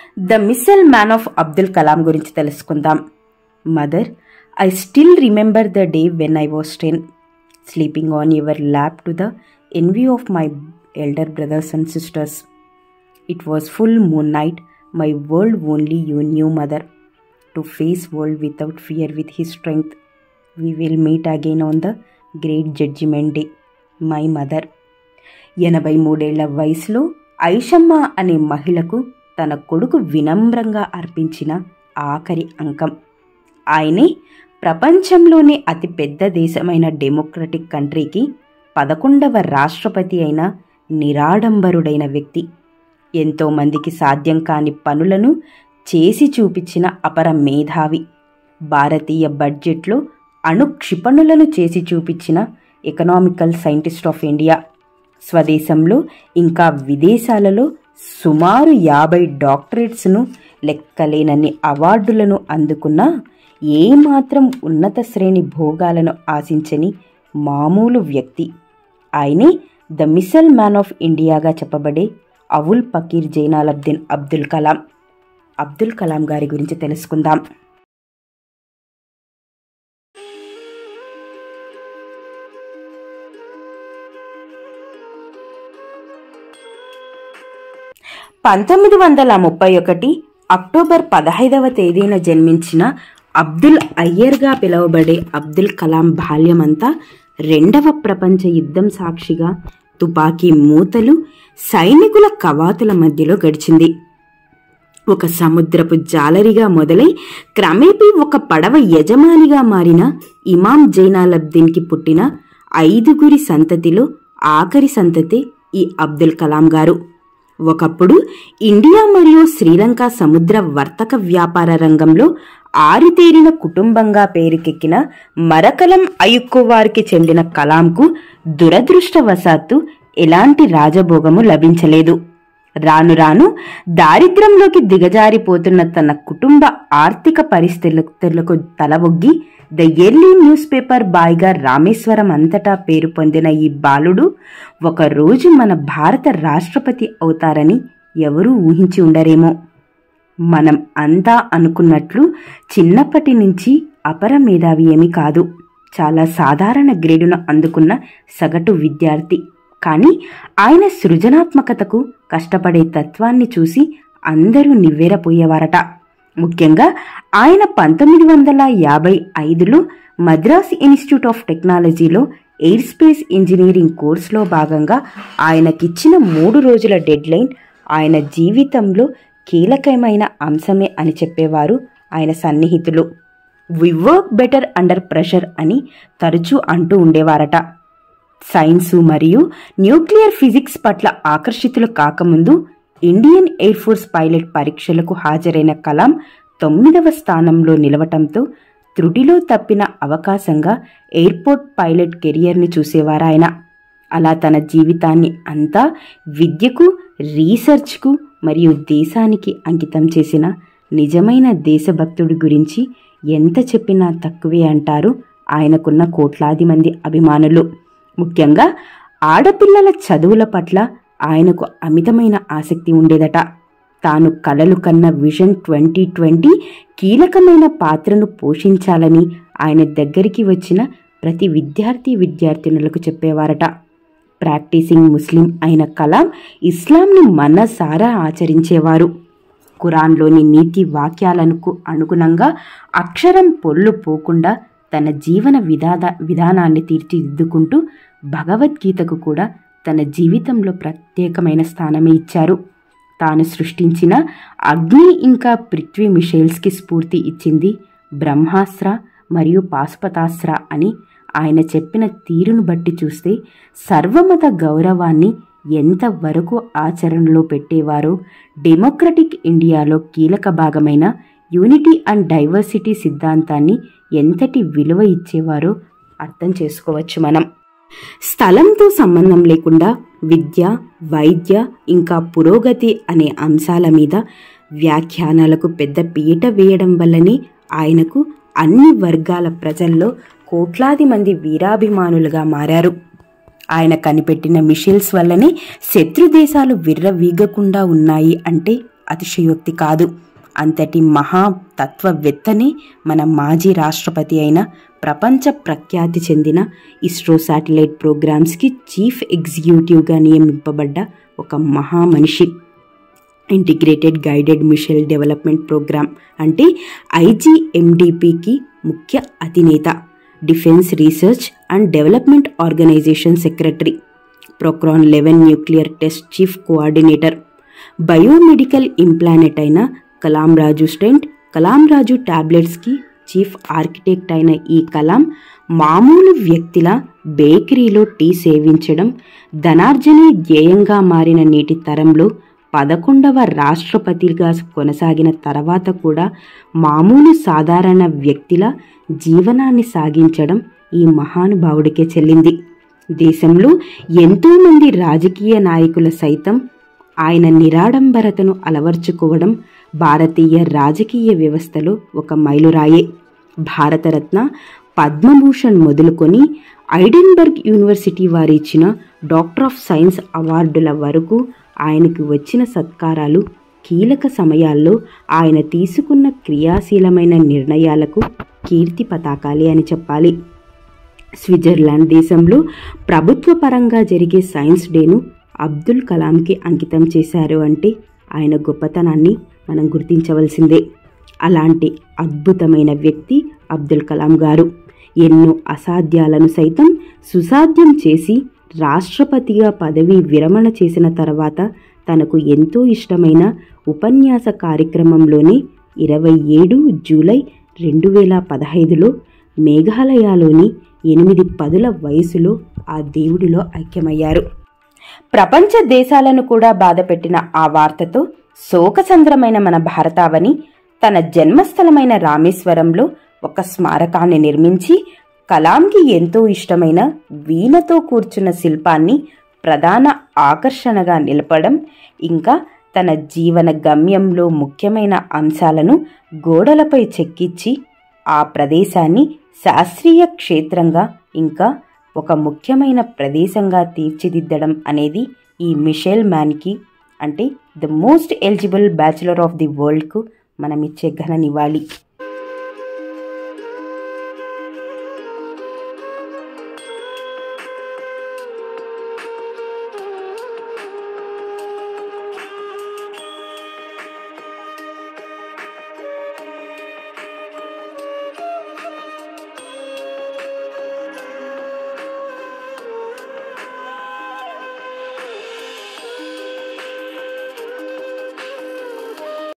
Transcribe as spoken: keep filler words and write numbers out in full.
The missile man of Abdul Kalam గురించి తెలుసుకుందాం. Mother, I still remember the day when I was ten, sleeping on your lap to the envy of my elder brothers and sisters. It was full moon night, my world only you knew, mother. To face world without fear with his strength. We will meet again on the great judgment day. My mother. ఎనభై మూడేళ్ల వయసులో ఐషమ్మ అనే మహిళకు తన కొడుకు వినమ్రంగా అర్పించిన ఆఖరి అంకం. ఆయనే ప్రపంచంలోనే అతిపెద్ద దేశమైన డెమోక్రటిక్ కంట్రీకి పదకొండవ రాష్ట్రపతి అయిన నిరాడంబరుడైన వ్యక్తి. ఎంతోమందికి సాధ్యం కాని పనులను చేసి చూపించిన అపర మేధావి. భారతీయ బడ్జెట్లో అణు క్షిపణులను చేసి చూపించిన ఎకనామికల్ సైంటిస్ట్ ఆఫ్ ఇండియా. స్వదేశంలో ఇంకా విదేశాలలో సుమారు యాభై డాక్టరేట్స్ను, లెక్కలేనన్ని అవార్డులను అందుకున్న ఏమాత్రం ఉన్నత శ్రేణి భోగాలను ఆశించని మామూలు వ్యక్తి. ఆయనే ద మిస్సైల్ మ్యాన్ ఆఫ్ ఇండియాగా చెప్పబడే అవుల్ పకీర్ జైనాలబ్దీన్ అబ్దుల్ కలాం. అబ్దుల్ కలాం గారి గురించి తెలుసుకుందాం. పంతొమ్మిది వందల ముప్పై ఒకటి అక్టోబర్ పదహైదవ తేదీన జన్మించిన అబ్దుల్ అయ్యర్గా పిలువబడే అబ్దుల్ కలాం బాల్యమంతా రెండవ ప్రపంచ యుద్ధం సాక్షిగా తుపాకీ మూతలు, సైనికుల కవాతుల మధ్యలో గడిచింది. ఒక సముద్రపు జాలరిగా మొదలై క్రమేపీ ఒక పడవ యజమానిగా మారిన ఇమాం జైనాలబ్దీన్కి పుట్టిన ఐదుగురి సంతతిలో ఆఖరి సంతతి ఈ అబ్దుల్ కలాం గారు. ఒకప్పుడు ఇండియా మరియు శ్రీలంక సముద్ర వర్తక వ్యాపార రంగంలో ఆరితేరిన కుటుంబంగా పేరుకెక్కిన మరకలం అయుక్కువారికి చెందిన కలాంకు దురదృష్టవశాత్తు ఎలాంటి రాజభోగము లభించలేదు. రాను రాను దారిద్ర్యంలోకి దిగజారిపోతున్న తన కుటుంబ ఆర్థిక పరిస్థితులకు తలవొగ్గి ద ఎర్లీ న్యూస్ పేపర్ బాయ్గా రామేశ్వరం అంతటా పేరు పొందిన ఈ బాలుడు ఒకరోజు మన భారత రాష్ట్రపతి అవుతారని ఎవరూ ఊహించి ఉండరేమో. మనం అంతా అనుకున్నట్లు చిన్నప్పటి నుంచి అపర మేధావి ఏమీ కాదు. చాలా సాధారణ గ్రేడును అందుకున్న సగటు విద్యార్థి. కానీ ఆయన సృజనాత్మకతకు, కష్టపడే తత్వాన్ని చూసి అందరూ నివ్వెరపోయేవారట. ముఖ్యంగా ఆయన పంతొమ్మిది వందల యాభై ఐదులో మద్రాస్ ఇన్స్టిట్యూట్ ఆఫ్ టెక్నాలజీలో ఎయిర్ స్పేస్ ఇంజనీరింగ్ కోర్సులో భాగంగా ఆయనకిచ్చిన మూడు రోజుల డెడ్లైన్ ఆయన జీవితంలో కీలకమైన అంశమే అని చెప్పేవారు ఆయన సన్నిహితులు. We work better under pressure అని తరచూ అంటూ ఉండేవారట. సైన్సు మరియు న్యూక్లియర్ ఫిజిక్స్ పట్ల ఆకర్షితులు కాకముందు ఇండియన్ ఎయిర్ ఫోర్స్ పైలట్ పరీక్షలకు హాజరైన కలాం తొమ్మిదవ స్థానంలో నిలవటంతో త్రుటిలో తప్పిన అవకాశంగా ఎయిర్పోర్ట్ పైలట్ కెరియర్ని చూసేవారాయన. అలా తన జీవితాన్ని అంతా విద్యకు, రీసెర్చ్కు మరియు దేశానికి అంకితం చేసిన నిజమైన దేశభక్తుడి గురించి ఎంత చెప్పినా తక్కువే అంటారు ఆయనకున్న కోట్లాది మంది అభిమానులు. ముఖ్యంగా ఆడపిల్లల చదువుల పట్ల ఆయనకు అమితమైన ఆసక్తి ఉండేదట. తాను కలలు కన్న విజన్ ట్వంటీ ట్వంటీ కీలకమైన పాత్రను పోషించాలని ఆయన దగ్గరికి వచ్చిన ప్రతి విద్యార్థి విద్యార్థినులకు చెప్పేవారట. ప్రాక్టీసింగ్ ముస్లిం అయిన కలాం ఇస్లాంని మనసారా ఆచరించేవారు. ఖురాన్లోని నీతి వాక్యాలకు అనుగుణంగా అక్షరం పొల్లు పోకుండా తన జీవన విధాన విధానాన్ని తీర్చిదిద్దుకుంటూ భగవద్గీతకు కూడా తన జీవితంలో ప్రత్యేకమైన స్థానమే ఇచ్చారు. తాను సృష్టించిన అగ్ని ఇంకా పృథ్వీ మిషైల్స్కి స్ఫూర్తి ఇచ్చింది బ్రహ్మాస్త్ర మరియు పాశుపతాస్త్ర అని ఆయన చెప్పిన తీరును బట్టి చూస్తే సర్వమత గౌరవాన్ని ఎంతవరకు ఆచరణలో పెట్టేవారో, డెమోక్రటిక్ ఇండియాలో కీలక భాగమైన యూనిటీ అండ్ డైవర్సిటీ సిద్ధాంతాన్ని ఎంతటి విలువ ఇచ్చేవారో అర్థం చేసుకోవచ్చు మనం. స్థలంతో సంబంధం లేకుండా విద్య, వైద్య ఇంకా పురోగతి అనే అంశాల మీద వ్యాఖ్యానాలకు పెద్ద పీట వేయడం వల్లనే ఆయనకు అన్ని వర్గాల ప్రజల్లో కోట్లాది మంది వీరాభిమానులుగా మారారు. ఆయన కనిపెట్టిన మిషైల్స్ వల్లనే శత్రు దేశాలు విర్రవీగకుండా ఉన్నాయి అంటే అతిశయోక్తి కాదు. అంతటి మహాతత్వవేత్తనే మన మాజీ రాష్ట్రపతి అయిన ప్రపంచ ప్రఖ్యాతి చెందిన ఇస్రో శాటిలైట్ ప్రోగ్రామ్స్కి చీఫ్ ఎగ్జిక్యూటివ్గా నియమింపబడ్డ ఒక మహామనిషి. Integrated guided mission development program అంటే ఐజీఎండిపికి ముఖ్య అధినేత, defence research and development organisation secretary, Pokhran eleven nuclear test chief coordinator, biomedical implant అయిన కలాం రాజు స్టెంట్, కలాం రాజు టాబ్లెట్స్కి చీఫ్ ఆర్కిటెక్ట్ అయిన ఈ కలాం మామూలు వ్యక్తిలా బేకరీలో టీ సేవించడం ధనార్జనే ధ్యేయంగా మారిన నేటి తరంలో పదకొండవ రాష్ట్రపతిగా కొనసాగిన తర్వాత కూడా మామూలు సాధారణ వ్యక్తిలా జీవనాన్ని సాగించడం ఈ మహానుభావుడికే చెల్లింది. దేశంలో ఎంతోమంది రాజకీయ నాయకుల సైతం ఆయన నిరాడంబరతను అలవర్చుకోవడం భారతీయ రాజకీయ వ్యవస్థలో ఒక మైలురాయే. భారతరత్న, పద్మభూషణ్ మొదలుకొని ఐడెన్బర్గ్ యూనివర్సిటీ వారు ఇచ్చిన డాక్టర్ ఆఫ్ సైన్స్ అవార్డుల వరకు ఆయనకు వచ్చిన సత్కారాలు కీలక సమయాల్లో ఆయన తీసుకున్న క్రియాశీలమైన నిర్ణయాలకు కీర్తి పతాకాలే అని చెప్పాలి. స్విట్జర్లాండ్ దేశంలో ప్రభుత్వ పరంగా జరిగే సైన్స్ డేను అబ్దుల్ కలాంకి అంకితం చేశారు అంటే ఆయన గొప్పతనాన్ని మనం గుర్తించవలసిందే. అలాంటి అద్భుతమైన వ్యక్తి అబ్దుల్ కలాం గారు ఎన్నో అసాధ్యాలను సైతం సుసాధ్యం చేసి రాష్ట్రపతిగా పదవి విరమణ చేసిన తర్వాత తనకు ఎంతో ఇష్టమైన ఉపన్యాస కార్యక్రమంలోని ఇరవై ఏడు జూలై రెండు వేల పదహైదులో మేఘాలయలోని ఎనిమిది పదుల వయసులో ఆ దేవుడిలో ఐక్యమయ్యారు. ప్రపంచ దేశాలను కూడా బాధపెట్టిన ఆ వార్తతో శోకసంద్రమైన మన భారతావని తన జన్మస్థలమైన రామేశ్వరంలో ఒక స్మారకాన్ని నిర్మించి కలాంకి ఎంతో ఇష్టమైన వీణతో కూర్చున్న శిల్పాన్ని ప్రధాన ఆకర్షణగా నిలపడం, ఇంకా తన జీవన గమ్యంలో ముఖ్యమైన అంశాలను గోడలపై చెక్కించి ఆ ప్రదేశాన్ని శాస్త్రీయ క్షేత్రంగా ఇంకా ఒక ముఖ్యమైన ప్రదేశంగా తీర్చిదిద్దడం అనేది ఈ మిషెల్ మ్యాన్కి అంటే the most eligible bachelor of the వరల్డ్కు మనం ఇచ్చే ఘన నివాళి.